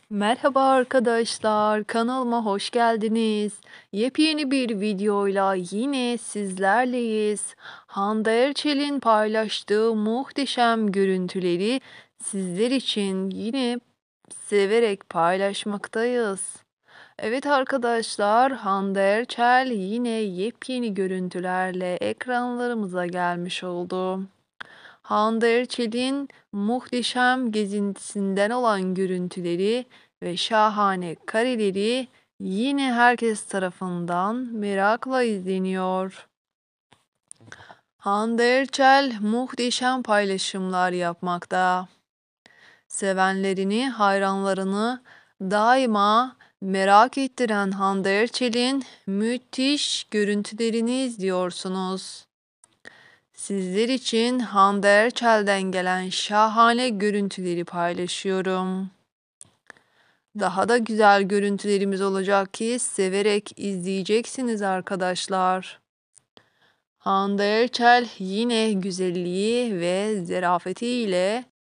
Merhaba arkadaşlar, kanalıma hoş geldiniz. Yepyeni bir videoyla yine sizlerleyiz. Hande Erçel'in paylaştığı muhteşem görüntüleri sizler için yine severek paylaşmaktayız. Evet arkadaşlar, Hande Erçel yine yepyeni görüntülerle ekranlarımıza gelmiş oldu. Hande Erçel'in muhteşem gezintisinden olan görüntüleri ve şahane kareleri yine herkes tarafından merakla izleniyor. Hande Erçel muhteşem paylaşımlar yapmakta. Sevenlerini, hayranlarını daima merak ettiren Hande Erçel'in müthiş görüntülerini izliyorsunuz. Sizler için Hande Erçel'den gelen şahane görüntüleri paylaşıyorum. Daha da güzel görüntülerimiz olacak ki severek izleyeceksiniz arkadaşlar. Hande Erçel yine güzelliği ve zarafetiyle